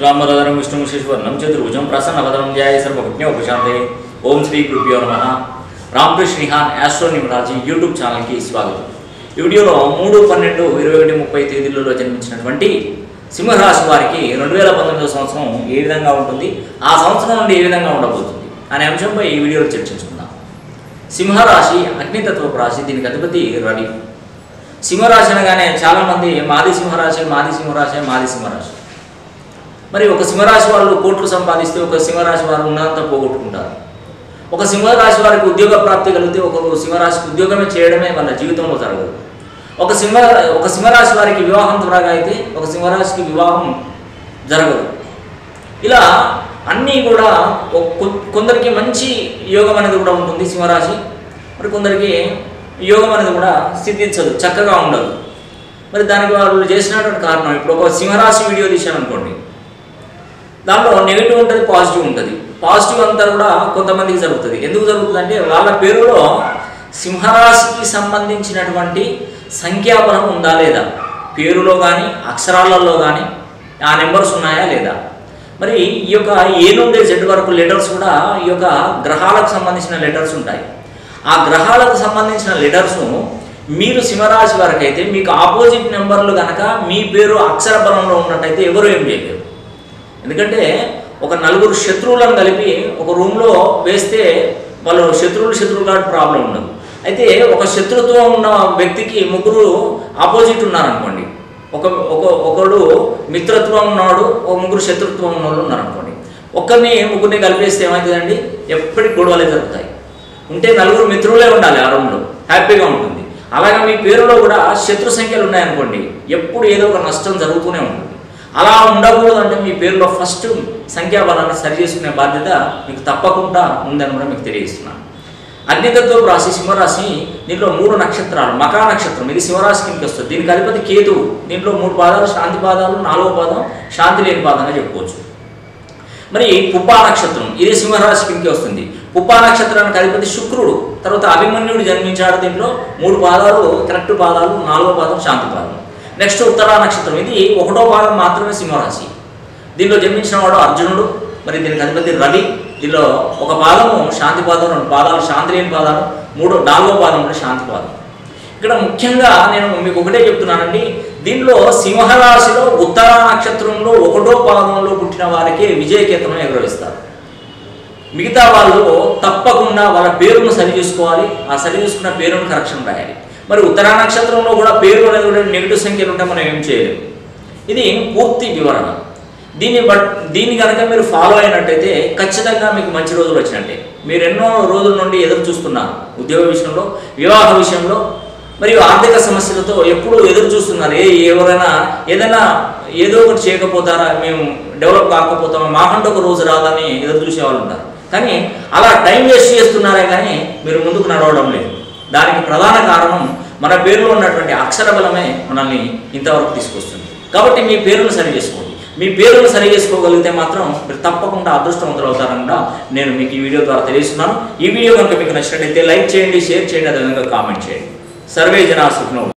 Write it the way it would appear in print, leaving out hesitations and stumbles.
शुक्लांबरधरं विष्णुं शशिवर्णं चतुर्भुजं प्रसन्नवदनं ध्याये सर्वविघ्नोपशान्तये। ओम श्री गुरुभ्यो नमः। Ramakrishna Nihan astro numerology YouTube channel కి స్వాగతం। ఈ వీడియోలో 3/12/2130 తేదీలలో జన్మించినటువంటి సింహరాశి వారికి 2019 సంవత్సరం ఏ విధంగా ఉంటుంది, ఆ సంవత్సరం నుండి ఏ విధంగా ఉండబోతుంది అనే అంశంపై ఈ వీడియోలో చర్చించుకుందాం। సింహరాశి అగ్నితత్వపు రాశి, దీనికి అధిపతి రవి। సింహరాశి అనగానే చాలామంది మాది సింహరాశి మాది సింహరాశి మాది సింహరాశి, మరి ఒక సింహరాశి వాళ్ళు కోట్లు సంపాదిస్తే ఒక సింహరాశి వారు ఉన్నంతా పోగొట్టుకుంటారు। ఒక సింహరాశి వారికి ఉద్యోగ ప్రాప్తి కలిగితే ఒక సింహరాశికి ఉద్యోగమే చేయడమే వాళ్ళ జీవితంలో జరగదు। ఒక సింహరాశి వారికి వివాహం త్వరగా అయితే ఒక సింహరాశికి వివాహం జరగదు। ఇలా అన్నీ కూడా కొందరికి మంచి యోగం అనేది కూడా ఉంటుంది సింహరాశి, మరి కొందరికి యోగం అనేది కూడా సిద్ధించదు, చక్కగా ఉండదు। మరి దానికి వాళ్ళు చేసినటువంటి కారణం, ఇప్పుడు ఒక సింహరాశి వీడియో తీశామనుకోండి, దాంట్లో నెగిటివ్ ఉంటుంది, పాజిటివ్ ఉంటుంది। పాజిటివ్ అంతా కూడా కొంతమందికి జరుగుతుంది। ఎందుకు జరుగుతుంది అంటే వాళ్ళ పేరులో సింహరాశికి సంబంధించినటువంటి సంఖ్యాబలం ఉందా లేదా, పేరులో కానీ అక్షరాలలో కానీ ఆ నెంబర్స్ ఉన్నాయా లేదా। మరి ఈ యొక్క ఏ నుండి జెడ్ వరకు లెటర్స్ కూడా ఈ యొక్క గ్రహాలకు సంబంధించిన లెటర్స్ ఉంటాయి। ఆ గ్రహాలకు సంబంధించిన లెటర్స్ మీరు సింహరాశి వరకు అయితే మీకు ఆపోజిట్ నెంబర్లు కనుక మీ పేరు అక్షర బలంలో ఉన్నట్టయితే ఎవరు ఏం చేయలేరు। ఎందుకంటే ఒక నలుగురు శత్రువులను కలిపి ఒక రూమ్లో వేస్తే వాళ్ళు శత్రువులు కాబట్టి ప్రాబ్లం ఉండదు। అయితే ఒక శత్రుత్వం ఉన్న వ్యక్తికి ముగ్గురు ఆపోజిట్ ఉన్నారనుకోండి, ఒకడు మిత్రత్వం ఉన్నాడు, ఒక ముగ్గురు శత్రుత్వం ఉన్నవాళ్ళు ఉన్నారనుకోండి, ముగ్గురిని కలిపేస్తే ఏమవుతుందండి, ఎప్పటికి గొడవలే జరుగుతాయి। ఉంటే నలుగురు మిత్రులే ఉండాలి ఆ రూమ్లో, హ్యాపీగా ఉంటుంది। అలాగే మీ పేరులో కూడా శత్రు సంఖ్యలు ఉన్నాయనుకోండి, ఎప్పుడు ఏదో ఒక నష్టం జరుగుతూనే ఉంటుంది। అలా ఉండకూడదు అంటే మీ పేరులో ఫస్ట్ సంఖ్యాబలాన్ని సరి చేసుకునే బాధ్యత మీకు తప్పకుండా ఉందని కూడా మీకు తెలియజేస్తున్నాను। అగ్నితత్వపు రాశి సింహరాశి, దీంట్లో 3 నక్షత్రాలు, మకా నక్షత్రం ఇది సింహరాశి కిందకి వస్తుంది। దీనికి అధిపతి కేతువు, దీంట్లో 3 పాదాలు శాంతి పాదాలు, 4వ పాదం శాంతి లేని పాదంగా చెప్పుకోవచ్చు। మరి పుబ్బా నక్షత్రం ఇది సింహరాశి కిందకి వస్తుంది। పుబ్బా నక్షత్రానికి అధిపతి శుక్రుడు, తర్వాత అభిమన్యుడు జన్మించాడు, దీంట్లో 3 పాదాలు కరెక్ట్ పాదాలు, 4వ పాదం శాంతి పాదం। నెక్స్ట్ ఉత్తరా నక్షత్రం, ఇది 1వ పాదం మాత్రమే సింహరాశి, దీనిలో జన్మించిన వాడు అర్జునుడు, మరి దీనికి అధిపతి రవి। దీనిలో 1 పాదము శాంతి పాదం, 2 పాదాలు శాంతి లేని పాదాలు, 4వ పాదం కూడా శాంతి పాదం। ఇక్కడ ముఖ్యంగా నేను మీకు ఒకటే చెప్తున్నానండి, దీనిలో సింహరాశిలో ఉత్తరా నక్షత్రంలో 1వ పాదంలో పుట్టిన వారికి విజయకేతనం ఎగురవేస్తారు। మిగతా వాళ్ళు తప్పకుండా వాళ్ళ పేరును సరి చేసుకోవాలి, ఆ సరి చేసుకున్న పేరును కరెక్షన్ రాయాలి। మరి ఉత్తరా నక్షత్రంలో కూడా పేరు అనేది కూడా నెగిటివ్ సంఖ్యలు ఉంటే మనం ఏం చేయలేము। ఇది పూర్తి వివరణ। దీన్ని కనుక మీరు ఫాలో అయినట్టయితే ఖచ్చితంగా మీకు మంచి రోజులు వచ్చినట్టే। మీరు ఎన్నో రోజుల నుండి ఎదురు చూస్తున్నారు, ఉద్యోగ విషయంలో, వివాహ విషయంలో, మరియు ఆర్థిక సమస్యలతో ఎప్పుడు ఎదురు చూస్తున్నారు। ఎవరైనా ఏదో ఒకటి చేయకపోతారా, మేము డెవలప్ కాకపోతామా, మాకంటే ఒక రోజు రాదని ఎదురు చూసే వాళ్ళు ఉంటారు। కానీ అలా టైం వేస్ట్ చేస్తున్నారే కానీ మీరు ముందుకు నడవడం లేదు। దానికి ప్రధాన కారణం మన పేరులో ఉన్నటువంటి అక్షర బలమే మనల్ని ఇంతవరకు తీసుకొస్తుంది। కాబట్టి మీ పేరును సరి చేసుకోండి। మీ పేరును సరి చేసుకోగలిగితే మాత్రం మీరు తప్పకుండా అదృష్టవంతులు అవుతారని కూడా నేను మీకు ఈ వీడియో ద్వారా తెలియజేస్తున్నాను। ఈ వీడియో కనుక మీకు నచ్చినట్లయితే లైక్ చేయండి, షేర్ చేయండి, అదేవిధంగా కామెంట్ చేయండి। సర్వే జనా సుఖినో